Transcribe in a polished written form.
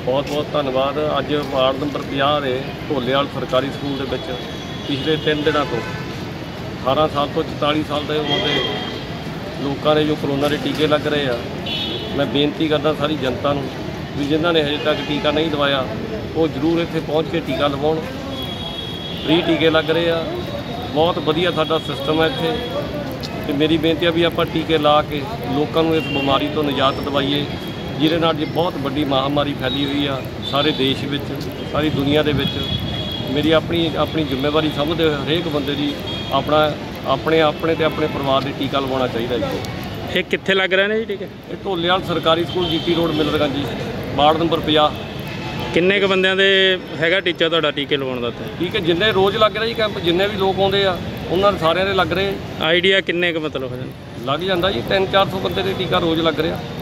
बहुत बहुत धन्यवाद। अज वार्ड नंबर 50 ਦੇ ਢੋਲੇਵਾਲ सरकारी स्कूल ਦੇ ਵਿੱਚ पिछले 3 ਦਿਨਾਂ ਤੋਂ 18 साल तो 44 साल ਦੇ ਉਮਰ ਦੇ ਲੋਕਾਂ ਨੇ जो कोरोना के टीके लग रहे हैं, मैं बेनती करदा सारी जनता नूं भी जिन्हां ने हजे तक टीका नहीं लवाया वो जरूर इत्थे पहुँच के टीका लवाउण। फ्री टीके लग रहे हैं, बहुत वधिया साडा सिस्टम है इत्थे। ते मेरी बेनती है भी आपां टीके ला के लोकां नूं इस बीमारी तो निजात दवाईए, जिहदे नाल जी बहुत वड्डी महामारी फैली हुई आ सारे देश विच, सारी दुनिया दे विच। मेरी अपनी जिम्मेवारी समझदे होए हरेक बंदे दी अपने ते अपने परिवार दे टीका लवाउणा चाहीदा जी। ये कित्थे लग रहे हैं जी टीके? ये ढोलेवाल सरकारी school GT road Millerganj ji, ward number 50। किन्ने क बंदियां दे हैगा टीचा तुहाडा टीके लवाउण दा? ठीक है, जिन्ने रोज़ लग रहा जी कैंप, जिन्ने भी लोग आउंदे आ उन्हां दे सारिਆਂ ਦੇ लग रहे। आइडिया किन्ने क मतलब हो जांदा? लग जांदा जी 300-400 बंदे दे टीका रोज़ लग रहा।